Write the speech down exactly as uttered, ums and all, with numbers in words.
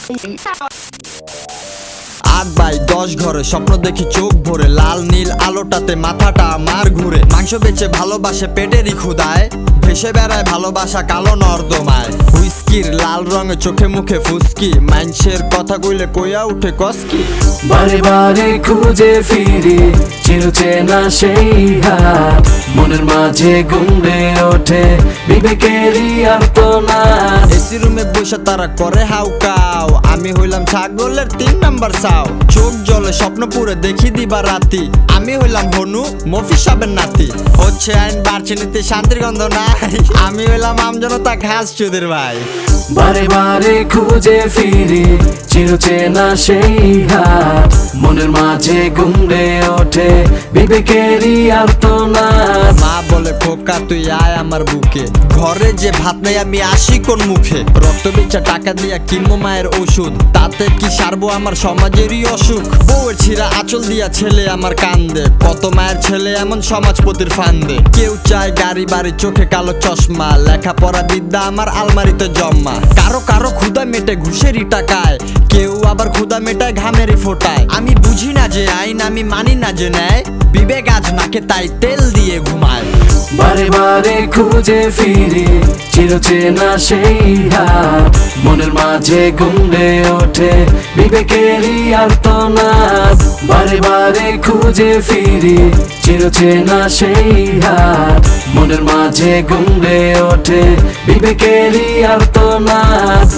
আট বাই দশ ঘরে স্বপ্ন দেখি চোখ ভরে, লাল নীল আলোটাতে মাথাটা আমার ঘুরে। মাংস বেচে ভালোবাসে পেটেরই ক্ষুদায়, ভেসে বেড়ায় ভালোবাসা কালো নর্দমায়। হুইস্কির লাল রঙে চোখে মুখে ফুসকি, মানুষের কথা কইলে কইয়া উঠে কসকি। বারে বারে খুঁজে ফিরি চিরচেনা সেই হাত, মনের মাঝে গুমড়ে ওঠে বিবেকেরই আর্তনাদ। এসি রুমে বসে তারা করে হাউকাও, আমি হইলাম ছাগলের তিন নাম্বার চাও। চোখ জলে স্বপ্ন পুরে দেখি দিবা রাতি, আমি হইলাম হনু মফিজ সাহেবের নাতি। হচ্ছে আইন বাড়ছে নীতি শান্তির গন্ধ নাই, আমি হইলাম আমজনতা ঘাস চুদির ভাই। বারে বারে খুঁজে ফিরি চিরচেনা সেই হাত, মনের মাঝে গুমড়ে ওঠে বিবেকেরই আর্তনাদ। মা বলে খোকা তুই আয় আমার বুকে, ঘরে যে ভাত নেই আমি আসি কোন মুখে। রক্ত বেচা টাকা দিয়া কিনবো মায়ের ওষুধ, তাতে কি সারবো আমার সমাজেরই অসুখ। বউয়ের ছিঁড়া আঁচল দিয়া ছেলে আমার কান্দে, কত মায়ের ছেলে এমন সমাজপতির ফান্দে। কেউ চায় গাড়ি বাড়ি চোখে কালো চশমা, লেখাপড়া বিদ্যা আমার আলমারিতে জম্মা। কারো কারো ক্ষুদা মেটে ঘুষেরই টাকায়, কেউ আবার ক্ষুদা মেটায় ঘামেরই ফোটায়। আমি বুঝি না যে আইন, আমি মানি না যে ন্যায়, বিবেক আজ নাকে তাই তেল দিয়ে ঘুমায়। বারে বারে খুঁজে ফিরি চিরচেনা সেই হাত, মনের মাঝে গুমড়ে ওঠে বিবেকেরই আর্তনাদ। বারে বারে খুঁজে ফিরি চিরচেনা সেই হাত, মনের মাঝে গুমড়ে ওঠে বিবেকেরই আর্তনাদ।